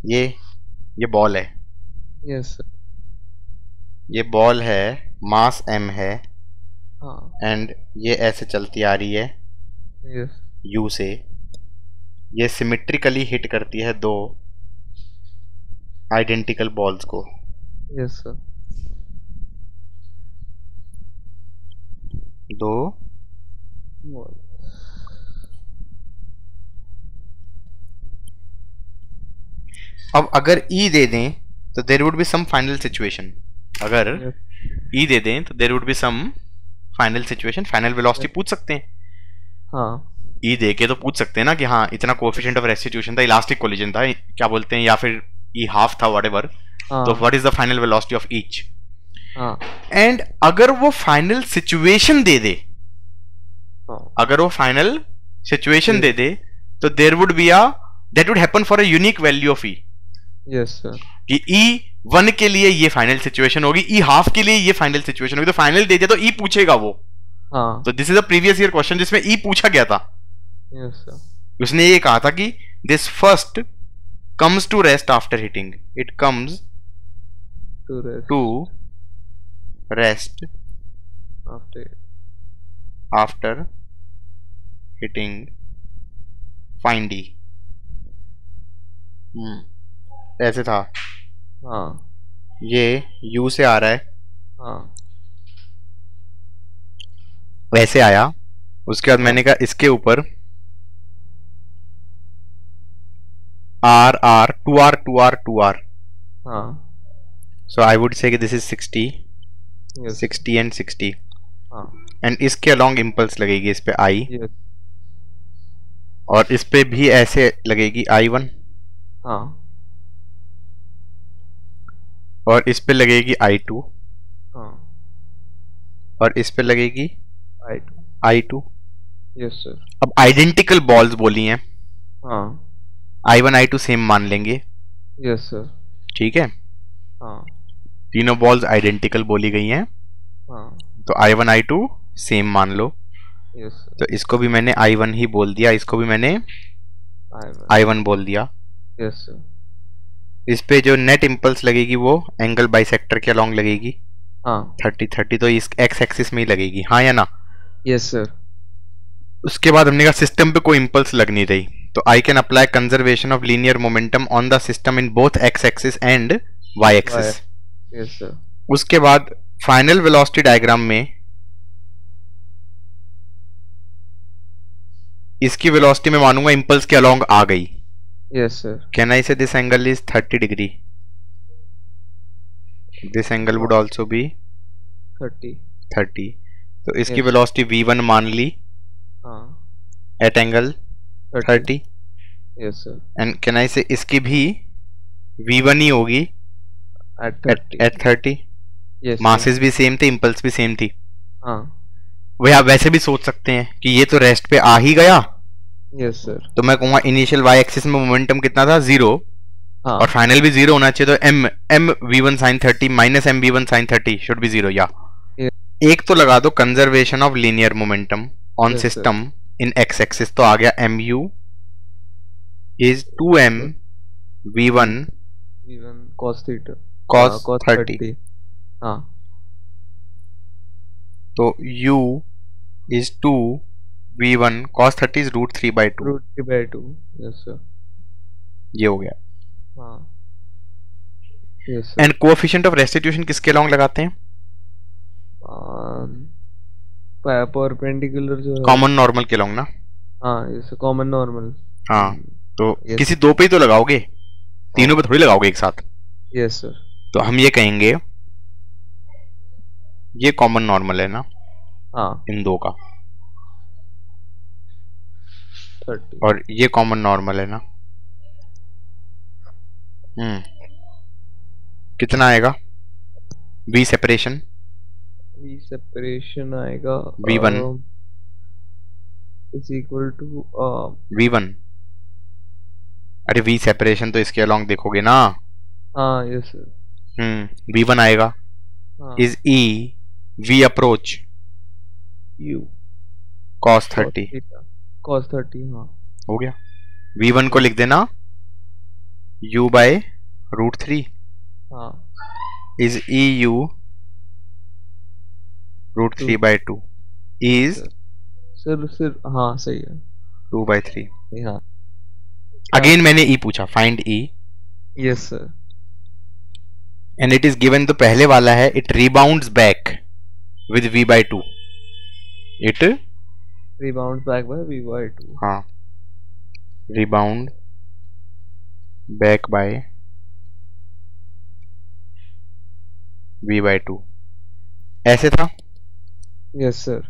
ये बॉल है, yes sir. ये बॉल है, मास m है, हाँ एंड ये ऐसे चलती आ रही है यस u से, ये सिमेट्रिकली हिट करती है दो आइडेंटिकल बॉल्स को। Yes sir. दो अब अगर E दे दें तो there would be some final situation. अगर यस E दे दें तो there would be some final situation, final velocity पूछ सकते हैं। हाँ E दे के तो पूछ सकते हैं ना कि हाँ इतना कोएफिशिएंट ऑफ रेस्टिट्यूशन था, इलास्टिक कोलिजन था, क्या बोलते हैं, या फिर E हाफ था, व्हाटएवर। तो हाँ what is the final velocity of each. हाँ एंड अगर वो फाइनल सिचुएशन दे दे, हाँ अगर वो फाइनल सिचुएशन Yes. दे दे तो there would be a that would happen for a unique value of E। Yes sir. कि E1 के लिए ये फाइनल सिचुएशन होगी, E हाफ के लिए ये फाइनल सिचुएशन होगी, तो फाइनल दे दिया तो E पूछेगा वो। हाँ तो this is a previous year question जिसमें E पूछा गया था। Yes sir. उसने ये कहा था कि this first comes to rest after hitting, it comes to rest to rest after. After hitting find E। ऐसे था, हाँ ये U से आ रहा है, हाँ वैसे आया, उसके बाद मैंने कहा इसके ऊपर R R 2R 2R 2R, हाँ so I would say कि this is 60 यस 60 and 60, हाँ एंड इसके अलॉन्ग इम्पल्स लगेगी इस पे I, यस और इस पे भी ऐसे लगेगी I1, हाँ और इस पे लगेगी I2, हाँ और इस पे लगेगी I two. I2। Yes sir. अब आइडेंटिकल बॉल्स बोली हैं, हाँ I1 I2 सेम मान लेंगे, यस सर। ठीक है, हाँ तीनों बॉल्स आइडेंटिकल बोली गई हैं, हाँ तो I1 I2 सेम मान लो। Yes sir. तो इसको भी मैंने I1 ही बोल दिया, इसको भी मैंने I1 बोल दिया। Yes sir. इस पे जो नेट इम्पल्स लगेगी वो एंगल बाइसेक्टर के अलॉन्ग लगेगी, हाँ 30 30, तो इस एक्स एक्सिस में ही लगेगी, हाँ या ना। Yes sir. उसके बाद हमने कहा सिस्टम पे कोई इम्पल्स लग नहीं रही, तो I can apply conservation of linear momentum on the system in both X axis and Y axis. Yes sir. उसके बाद फाइनल वेलोसिटी डायग्राम में इसकी वेलोसिटी में मानूंगा इम्पल्स के अलॉन्ग आ गई। Yes sir. Can I say this angle is 30 डिग्री, this angle would also be 30। तो इसकी Yes. वेलोसिटी v1 मान ली हाँ at angle 30, yes sir. And can I say इसकी भी v1 ही होगी एट एट 30। यस मासेस भी सेम थे, इम्पल्स भी सेम थी। हाँ वही आप वैसे भी सोच सकते हैं कि ये तो रेस्ट पे आ ही गया, यस सर। तो मैं कहूंगा इनिशियल वाई एक्सिस में मोमेंटम कितना था, 0, हाँ और फाइनल भी 0 होना चाहिए, तो m v1 sin 30 minus m v1 sin 30 should be 0, या एक तो लगा दो conservation of linear momentum on Yes, system in X axis, तो आ गया mu is 2m v1 v1 cos theta cos 30, हाँ तो u is 2 v1 cos 30 is √3/2, √3/2। Yes sir. ये हो गया। हाँ yes sir. And coefficient of restitution किसके अलॉन्ग लगाते हैं, परपेंडिकुलर जो है। कॉमन नॉर्मल के अलॉन्ग ना। हाँ यस कॉमन नॉर्मल। हाँ तो Yes. किसी दो पे ही तो लगाओगे, तीनों पे थोड़ी लगाओगे एक साथ। Yes sir. तो हम ये कहेंगे ये कॉमन नॉर्मल है ना हाँ इन दो का, 30। और ये कॉमन नॉर्मल है ना। कितना आएगा v सेपरेशन, v सेपरेशन आएगा v1 is equal to v1, अरे v सेपरेशन तो इसके अलॉन्ग देखोगे ना, हाँ यस सर। v1 आएगा हाँ is e v approach u cos 30, cos 30। हाँ हो गया। v1 को लिख देना u by root 3 हाँ is eu root 3 by 2 is sir हाँ सही है 2 by 3. हाँ अगेन मैंने e पूछा, find e, yes sir and it is given. तो पहले वाला है it rebounds back with v by 2. It rebound back by v by 2. हाँ, rebound back by v by 2 ऐसे था. Yes sir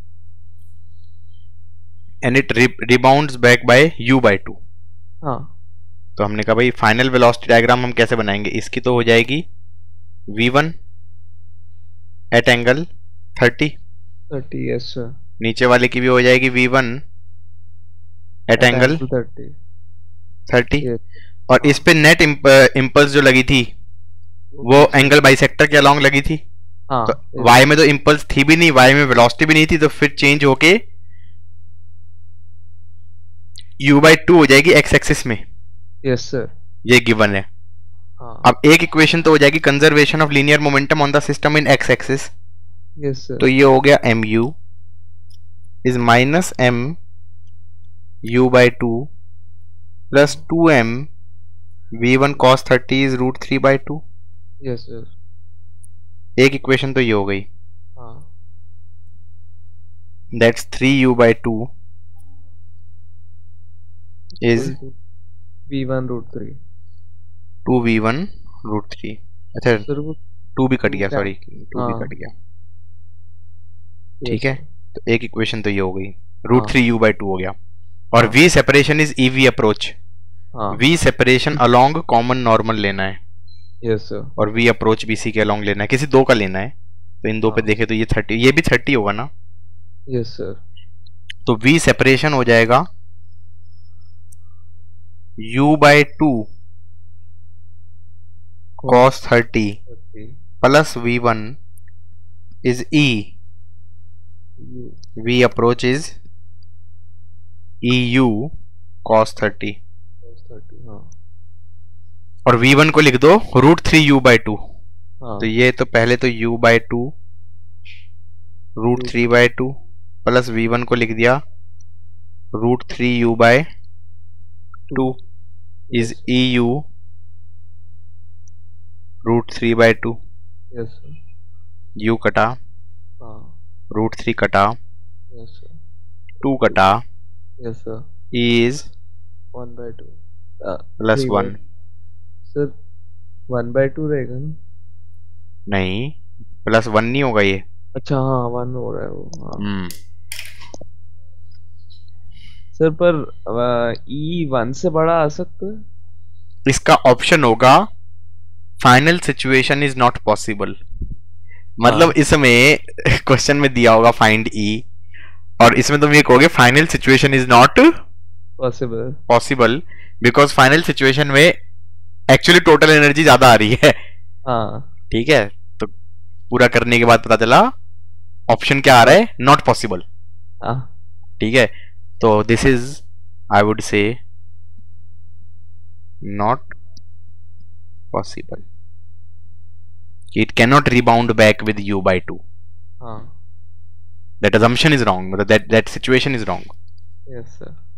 and it rebounds back by u by 2. हाँ तो हमने कहा भाई फाइनल वेलोसिटी डायग्राम हम कैसे बनाएंगे. इसकी तो हो जाएगी v1 eight angle 30. Yes sir नीचे वाले की भी हो जाएगी v1 एट एंगल 30. Yes. और इस पे नेट इम्पल्स जो लगी थी वो एंगल बाइसेक्टर के अलोंग लगी थी. हाँ तो y में तो इम्पल्स थी भी नहीं, y में वेलोसिटी भी नहीं थी, तो फिर चेंज होके u by 2 हो जाएगी x एक्सिस में. यस सर ये गिवन है. हाँ अब एक इक्वेशन तो हो जाएगी conservation of linear momentum on the system in x axis. Yes sir तो ये हो गया mu is minus m u by 2 plus 2m v1 cos 30 is root 3 by 2. Yes sir एक इक्वेशन तो ये हो गई. हाँ that's 3u by 2 is v1 root 3. 2v1 root 3. अच्छा सर वो 2 भी कट गया, क्या? सॉरी 2 भी हाँ। कट गया. yes, ठीक है, sir. तो एक इक्वेशन तो ये हो गई. रूट हाँ। 3u by 2 हो गया. और हाँ। v separation is ev approach. हाँ v separation along common normal लेना है यस सर और v अप्रोच bc के अलोंग लेना है. किसी दो का लेना है. तो इन दो पे हाँ। देखे तो ये 30, ये भी 30 होगा ना. यस सर तो v सेपरेशन हो जाएगा u by 2 cos 30 plus v1 is e. u v approach is eu cos 30. cos 30. हाँ और v1 को लिख दो रूट 3u by 2. हाँ तो ये तो पहले तो u by 2 root 3 by 2 plus v1 को लिख दिया root 3u by 2 is eu root 3 by 2. Yes sir u कटा, हाँ रूट 3 कटा, यस सर 2 कटा, yes sir is 1 by 2 plus 1. Sir 1 by 2 रहेगा ना. नहीं, प्लस 1 नहीं होगा ये. अच्छा हाँ 1 हो रहा है वो. हाँ सर पर ई 1 से बड़ा आ सकता है. इसका ऑप्शन होगा final situation is not possible. मतलब इसमें क्वेश्चन में दिया होगा फाइंड ई और इसमें तुम ये कहोगे final situation is not possible because final situation में एक्चुअली टोटल एनर्जी ज्यादा आ रही है. हाँ ठीक है, तो पूरा करने के बाद पता चला ऑप्शन क्या आ रहा है, नॉट पॉसिबल. हाँ ठीक है, तो this is I would say not possible. It can not rebound back with u by 2. हाँ That assumption is wrong. That situation is wrong. Yes sir